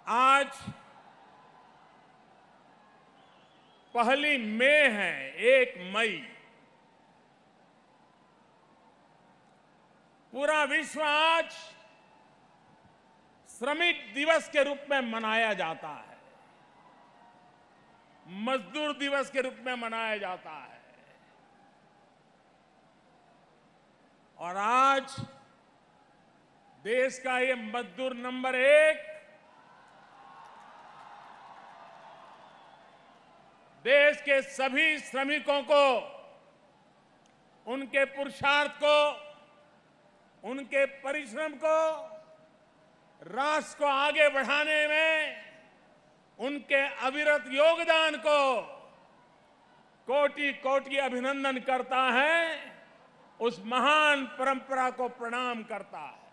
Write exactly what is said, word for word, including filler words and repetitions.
आज पहली मई है, एक मई। पूरा विश्व आज श्रमिक दिवस के रूप में मनाया जाता है, मजदूर दिवस के रूप में मनाया जाता है। और आज देश का ये मजदूर नंबर एक देश के सभी श्रमिकों को, उनके पुरुषार्थ को, उनके परिश्रम को, राष्ट्र को आगे बढ़ाने में उनके अविरत योगदान को कोटि कोटि अभिनंदन करता है, उस महान परंपरा को प्रणाम करता है।